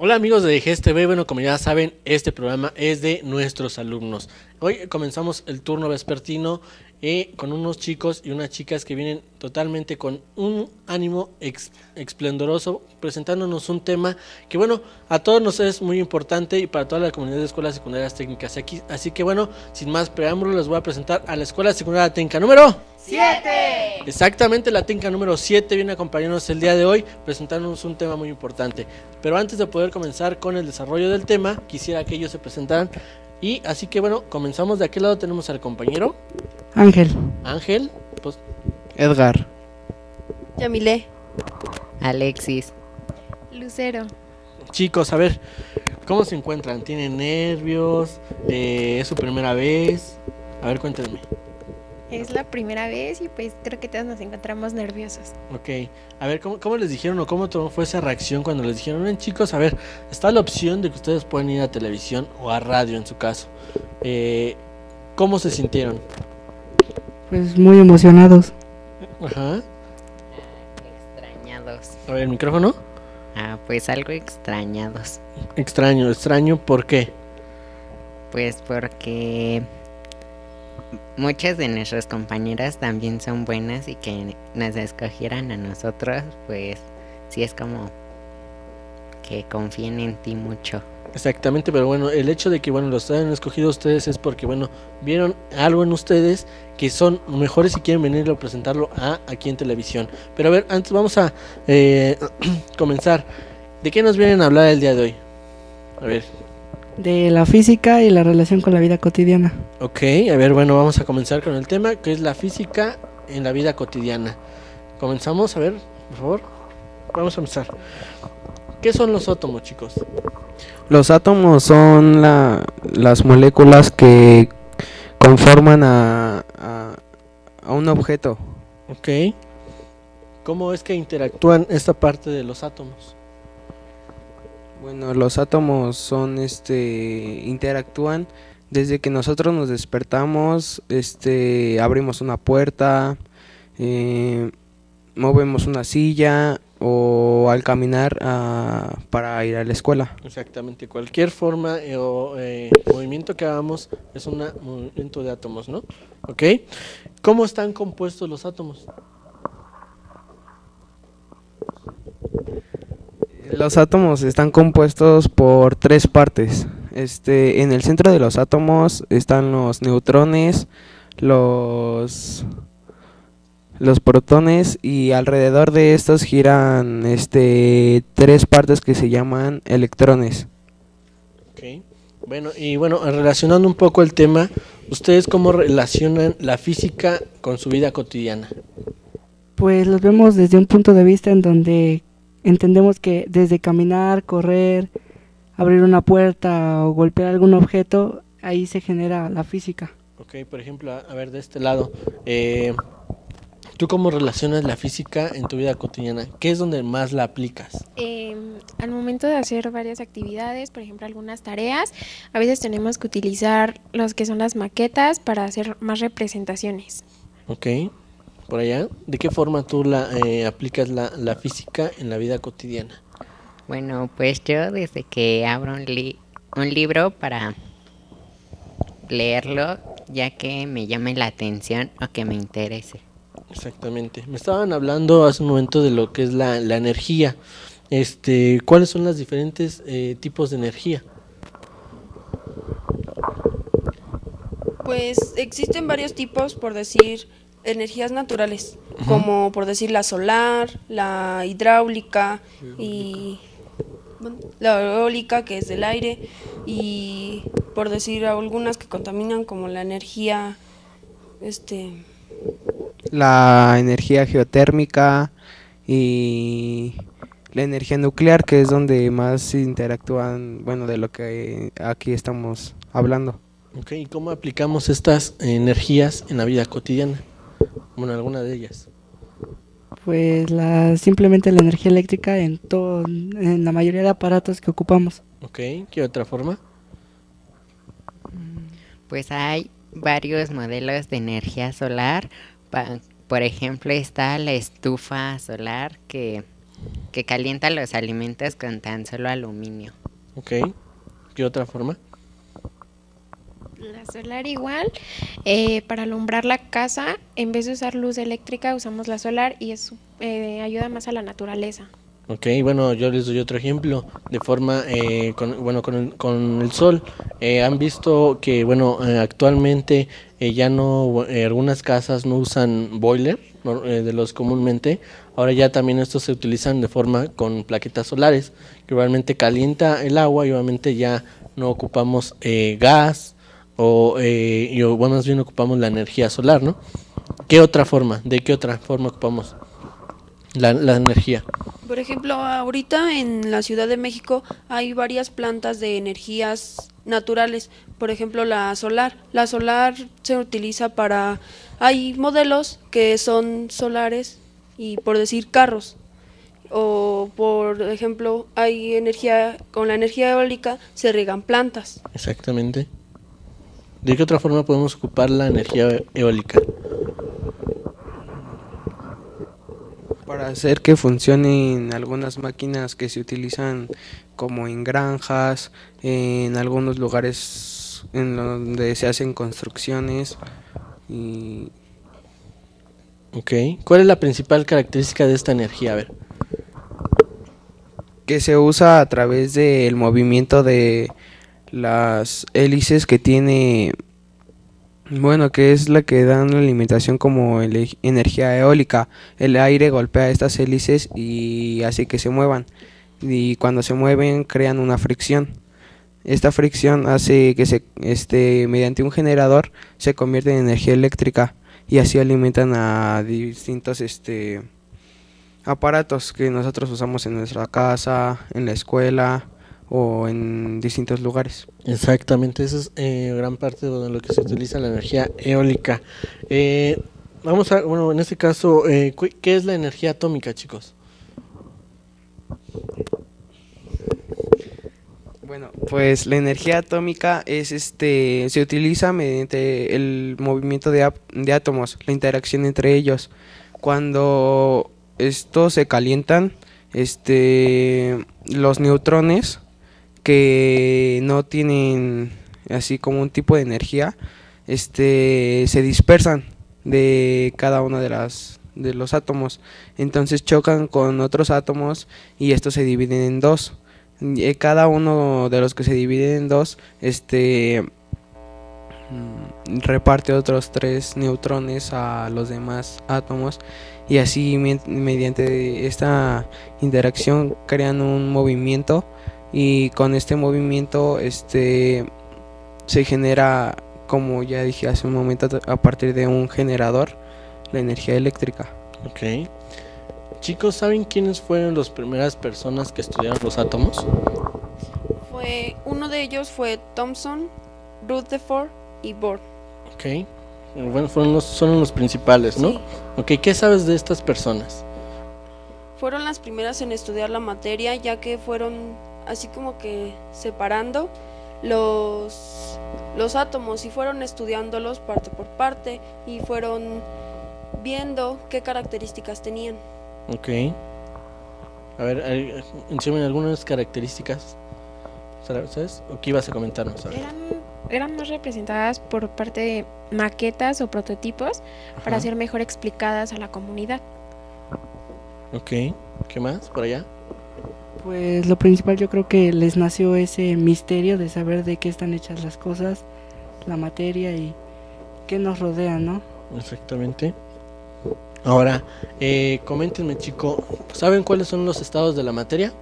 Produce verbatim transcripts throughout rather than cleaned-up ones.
Hola amigos de G E S T V, bueno, como ya saben, este programa es de nuestros alumnos. Hoy comenzamos el turno vespertino eh, con unos chicos y unas chicas que vienen totalmente con un ánimo ex, esplendoroso, presentándonos un tema que bueno, a todos nos es muy importante y para toda la comunidad de escuelas secundarias técnicas. Aquí, así que bueno, sin más preámbulos, les voy a presentar a la Escuela Secundaria Técnica número siete. Exactamente, la Técnica número siete viene a acompañarnos el día de hoy presentándonos un tema muy importante. Pero antes de poder comenzar con el desarrollo del tema, quisiera que ellos se presentaran. Y así que bueno, comenzamos. De aquel lado tenemos al compañero Ángel. Ángel, pues, Edgar. Yamile. Alexis. Lucero. chicos, a ver, ¿cómo se encuentran? ¿Tienen nervios? Eh, ¿Es su primera vez? A ver, cuéntenme. Es la primera vez y pues creo que todos nos encontramos nerviosos. Ok, a ver, ¿cómo, cómo les dijeron o cómo fue esa reacción cuando les dijeron, ven chicos, a ver, está la opción de que ustedes pueden ir a televisión o a radio en su caso? Eh, ¿Cómo se sintieron? Pues muy emocionados. Ajá. Extrañados. A ver, ¿el micrófono? Ah, pues algo extrañados. Extraño, extraño, ¿por qué? Pues porque muchas de nuestras compañeras también son buenas y que nos escogieran a nosotros, pues sí es como que confíen en ti mucho. Exactamente, pero bueno, el hecho de que bueno los hayan escogido ustedes es porque bueno, vieron algo en ustedes que son mejores y quieren venir a presentarlo a, aquí en televisión. Pero a ver, antes vamos a eh, comenzar. ¿De qué nos vienen a hablar el día de hoy? A ver. De la física y la relación con la vida cotidiana. Ok, a ver, bueno, vamos a comenzar con el tema que es la física en la vida cotidiana. Comenzamos, a ver, por favor. Vamos a empezar. ¿Qué son los átomos, chicos? Los átomos son la, las moléculas que conforman a, a, a un objeto. Ok. ¿Cómo es que interactúan esta parte de los átomos? Bueno, los átomos son, este, interactúan desde que nosotros nos despertamos, este, abrimos una puerta, eh, movemos una silla o al caminar uh, para ir a la escuela. Exactamente, cualquier forma eh, o eh, movimiento que hagamos es un movimiento de átomos, ¿no? Ok. ¿Cómo están compuestos los átomos? Los átomos están compuestos por tres partes. Este, en el centro de los átomos están los neutrones, los los protones y alrededor de estos giran este tres partes que se llaman electrones. Ok. Bueno, y bueno, relacionando un poco el tema, ¿ustedes cómo relacionan la física con su vida cotidiana? Pues los vemos desde un punto de vista en donde entendemos que desde caminar, correr, abrir una puerta o golpear algún objeto, ahí se genera la física. Ok, por ejemplo, a, a ver, de este lado, eh, ¿tú cómo relacionas la física en tu vida cotidiana? ¿Qué es donde más la aplicas? Eh, al momento de hacer varias actividades, por ejemplo algunas tareas, a veces tenemos que utilizar los que son las maquetas para hacer más representaciones. Ok. Por allá, ¿de qué forma tú la eh, aplicas la, la física en la vida cotidiana? Bueno, pues yo desde que abro un, li un libro para leerlo, ya que me llame la atención o que me interese. Exactamente. Me estaban hablando hace un momento de lo que es la, la energía. Este, ¿cuáles son los diferentes eh, tipos de energía? Pues existen varios tipos, por decir, energías naturales, uh-huh. como por decir la solar, la hidráulica y bueno, la eólica, que es del aire, y por decir algunas que contaminan, como la energía, este, la energía geotérmica y la energía nuclear, que es donde más interactúan, bueno, de lo que aquí estamos hablando. Ok, ¿y cómo aplicamos estas energías en la vida cotidiana? Bueno, alguna de ellas. Pues la, simplemente la energía eléctrica en todo, en la mayoría de aparatos que ocupamos. Ok, ¿qué otra forma? Pues hay varios modelos de energía solar. Pa por ejemplo, está la estufa solar que que calienta los alimentos con tan solo aluminio. Ok. ¿Qué otra forma? La solar igual, eh, para alumbrar la casa, en vez de usar luz eléctrica, usamos la solar y eso eh, ayuda más a la naturaleza. Ok, bueno, yo les doy otro ejemplo, de forma, eh, con, bueno, con el, con el sol. Eh, han visto que, bueno, eh, actualmente eh, ya no, eh, algunas casas no usan boiler, no, eh, de los comúnmente. Ahora ya también estos se utilizan de forma con plaquetas solares, que realmente calienta el agua y obviamente ya no ocupamos eh, gas o, eh, y, o bueno, más bien ocupamos la energía solar, ¿no? ¿Qué otra forma? ¿De qué otra forma ocupamos la, la energía? Por ejemplo, ahorita en la Ciudad de México hay varias plantas de energías naturales. Por ejemplo, la solar. La solar se utiliza para... Hay modelos que son solares y por decir carros. O por ejemplo, hay energía, con la energía eólica se riegan plantas. Exactamente. ¿De qué otra forma podemos ocupar la energía eólica? Para hacer que funcionen algunas máquinas que se utilizan como en granjas, en algunos lugares en donde se hacen construcciones. Y Ok. ¿Cuál es la principal característica de esta energía? A ver. que se usa a través del movimiento de las hélices que tiene, bueno, que es la que dan la alimentación como ele- energía eólica. El aire golpea estas hélices y hace que se muevan. Y cuando se mueven crean una fricción. Esta fricción hace que se, este, mediante un generador se convierte en energía eléctrica y así alimentan a distintos, este, aparatos que nosotros usamos en nuestra casa, en la escuela o en distintos lugares. Exactamente, esa es eh, gran parte de lo que se utiliza la energía eólica. Eh, vamos a, bueno, en este caso, eh, cu- ¿qué es la energía atómica, chicos? Bueno, pues la energía atómica es este se utiliza mediante el movimiento de, ap- de átomos, la interacción entre ellos. Cuando estos se calientan, este los neutrones que no tienen así como un tipo de energía, este se dispersan de cada una de las de los átomos. Entonces chocan con otros átomos y estos se dividen en dos. Y cada uno de los que se divide en dos, este mm, reparte otros tres neutrones a los demás átomos y así mien- mediante esta interacción crean un movimiento y con este movimiento este se genera, como ya dije hace un momento, a partir de un generador, la energía eléctrica. Ok. Chicos, ¿saben quiénes fueron las primeras personas que estudiaron los átomos? Fue, uno de ellos fue Thomson, Rutherford y Bohr. Ok. Bueno, fueron los, son los principales, ¿no? Sí. Ok, ¿qué sabes de estas personas? Fueron las primeras en estudiar la materia, ya que fueron así como que separando los, los átomos y fueron estudiándolos parte por parte y fueron viendo qué características tenían. Ok. A ver, eh, enséñame algunas características. ¿Sabes? ¿O qué ibas a comentarnos? A ver. Eran, eran más representadas por parte de maquetas o prototipos para Ajá. ser mejor explicadas a la comunidad. Ok. ¿Qué más? ¿Por allá? Pues lo principal, yo creo que les nació ese misterio de saber de qué están hechas las cosas, la materia y qué nos rodea, ¿no? Exactamente. Ahora, eh, coméntenme, chico, ¿saben cuáles son los estados de la materia?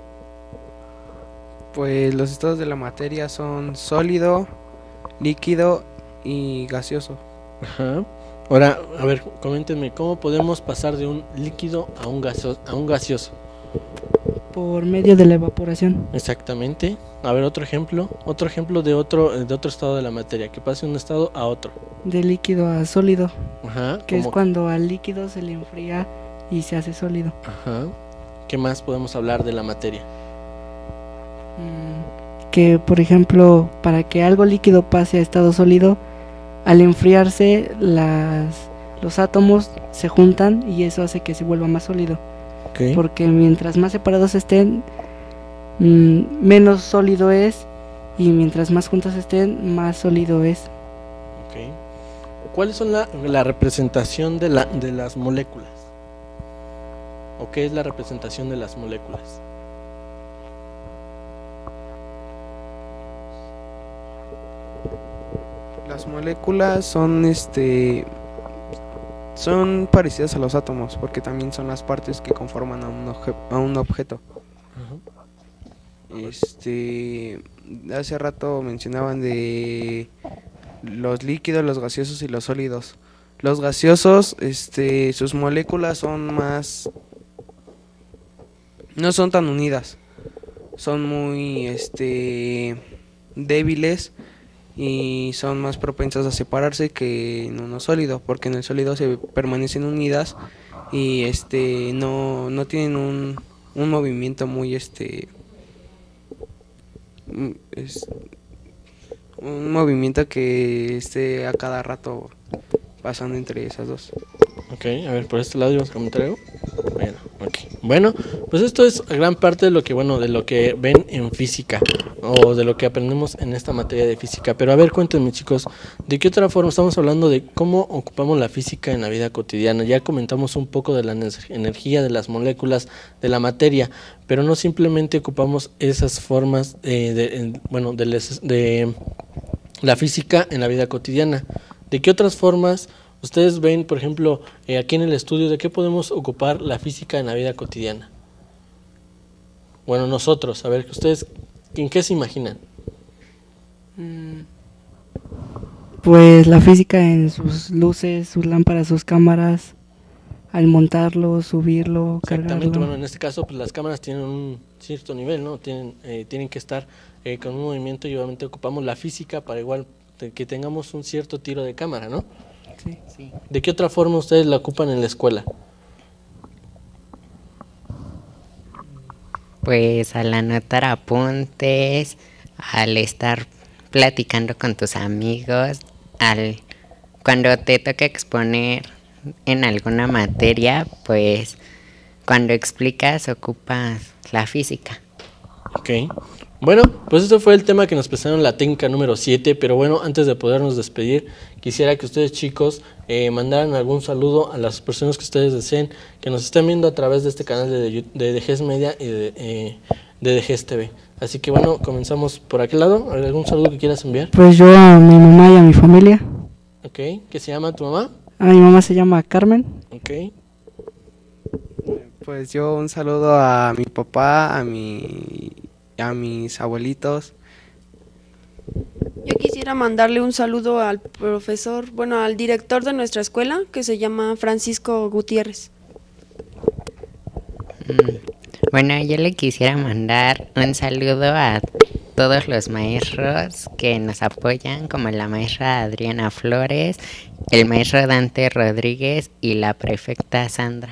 Pues los estados de la materia son sólido, líquido y gaseoso. Ajá. Ahora, a ver, coméntenme, ¿cómo podemos pasar de un líquido a un gaseoso? A un gaseoso? Por medio de la evaporación. Exactamente. A ver, otro ejemplo, otro ejemplo de otro de otro estado de la materia, que pase de un estado a otro. De líquido a sólido, Ajá. que es ¿cómo? cuando al líquido se le enfría y se hace sólido. Ajá. ¿Qué más podemos hablar de la materia? Mm, Que por ejemplo, para que algo líquido pase a estado sólido, al enfriarse las, los átomos se juntan y eso hace que se vuelva más sólido. Ok. Ok. porque mientras más separados estén, mm, menos sólido es, y mientras más juntos estén, más sólido es. Ok. ¿Cuáles son la, la representación de, la, de las moléculas? ¿O qué es la representación de las moléculas? Las moléculas son este son parecidas a los átomos porque también son las partes que conforman a un, obje- a un objeto. Ajá. Este hace rato mencionaban de los líquidos, los gaseosos y los sólidos. Los gaseosos, este, sus moléculas son más no son tan unidas. Son muy este débiles y son más propensas a separarse que en uno sólido, porque en el sólido se permanecen unidas y este no, no tienen un, un movimiento muy este mm, es un movimiento que esté a cada rato pasando entre esas dos. Ok, a ver, por este lado ibas a comentar algo. Bueno, ok. Bueno, pues esto es gran parte de lo que, bueno, de lo que ven en física o de lo que aprendemos en esta materia de física. Pero a ver, cuéntenme, chicos, ¿de qué otra forma estamos hablando de cómo ocupamos la física en la vida cotidiana? Ya comentamos un poco de la energía, de las moléculas, de la materia, pero no simplemente ocupamos esas formas eh, de, bueno, de, les, de la física en la vida cotidiana. ¿De qué otras formas ustedes ven, por ejemplo, eh, aquí en el estudio, de qué podemos ocupar la física en la vida cotidiana? Bueno, nosotros, a ver, ustedes, ¿en qué se imaginan? Pues la física en sus luces, sus lámparas, sus cámaras, al montarlo, subirlo, Exactamente, cargarlo. bueno, en este caso, pues las cámaras tienen un cierto nivel, ¿no? Tienen, eh, tienen que estar eh, con un movimiento y obviamente ocupamos la física para igual te- que tengamos un cierto tiro de cámara, ¿no? Sí. Sí. ¿De qué otra forma ustedes la ocupan en la escuela? Pues al anotar apuntes, al estar platicando con tus amigos, al cuando te toca exponer en alguna materia, pues cuando explicas ocupas la física. Ok. Bueno, pues esto fue el tema que nos presentaron la técnica número siete, pero bueno, antes de podernos despedir, quisiera que ustedes chicos eh, mandaran algún saludo a las personas que ustedes deseen, que nos estén viendo a través de este canal de, de, de D G E S Media y de, eh, de D G E S T V. Así que bueno, comenzamos por aquel lado. ¿Algún saludo que quieras enviar? Pues yo a mi mamá y a mi familia. Ok. ¿Qué se llama tu mamá? A mi mamá se llama Carmen. Ok. Pues yo un saludo a mi papá, a mi a mis abuelitos. Yo quisiera mandarle un saludo al profesor, bueno, al director de nuestra escuela, que se llama Francisco Gutiérrez. Mm, Bueno, yo le quisiera mandar un saludo a todos los maestros que nos apoyan, como la maestra Adriana Flores, el maestro Dante Rodríguez y la prefecta Sandra.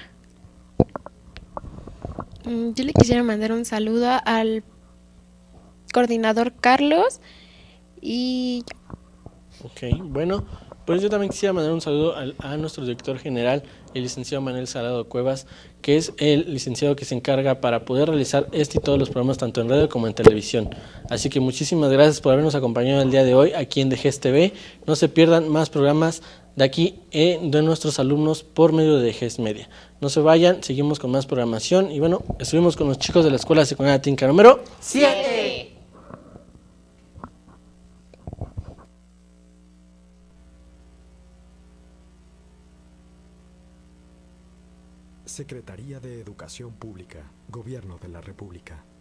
Mm, Yo le quisiera mandar un saludo al coordinador Carlos y Ok, bueno, pues yo también quisiera mandar un saludo al- a nuestro director general, el licenciado Manuel Salado Cuevas, que es el licenciado que se encarga para poder realizar este y todos los programas tanto en radio como en televisión. Así que muchísimas gracias por habernos acompañado el día de hoy aquí en D G E S T V. No se pierdan más programas de aquí eh, de nuestros alumnos por medio de D G E S Media. No se vayan, seguimos con más programación y bueno, estuvimos con los chicos de la Escuela Secundaria Tinca número ¡Siete! Secretaría de Educación Pública, Gobierno de la República.